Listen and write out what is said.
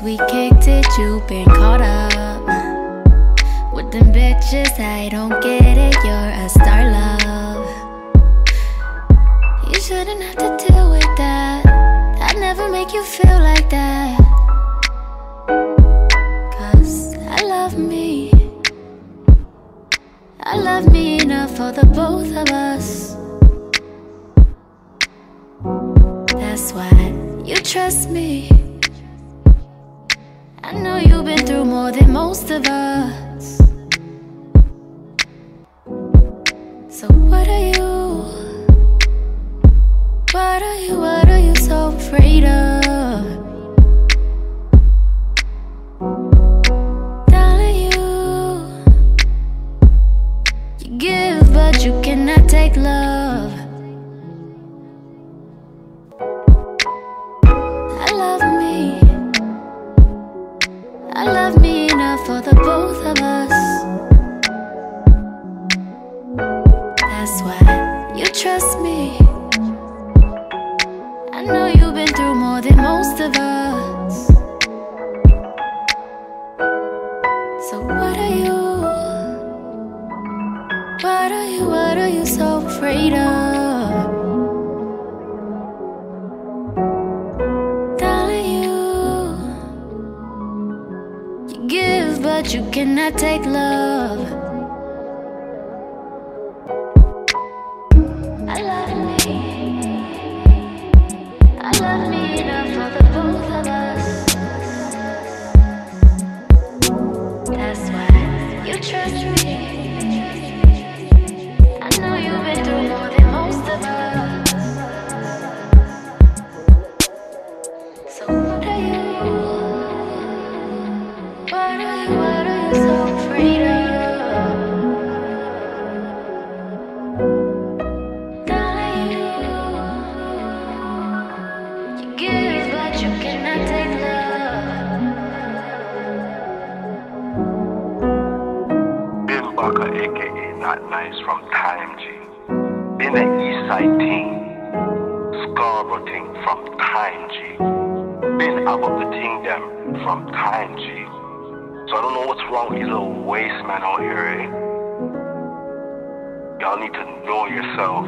we kicked it, you been caught up with them bitches. I don't get it, you're a star, love. You shouldn't have to deal with that. I'd never make you feel like that. 'Cause I love me. I love me enough for the both of us. That's why you trust me. I know you've been through more than most of us. So what are you? What are you so afraid of? Darling, you give but you cannot take love. I love me enough for the both of us. That's why you trust me. I know you've been through more than most of us. So what are you? What are you so afraid of? Darling, you give but you cannot take love. I love me enough for the both of us. That's why you trust me. I know you've been through more than most of us. So what are you so afraid of? Darling, you give but you cannot take love. Been Baka, aka Not Nice from Time G. Been an Eastside team, Scarborough team from Time G. Been about the team them from Time G. So I don't know what's wrong with these little waste men out here, eh? Y'all need to know yourself.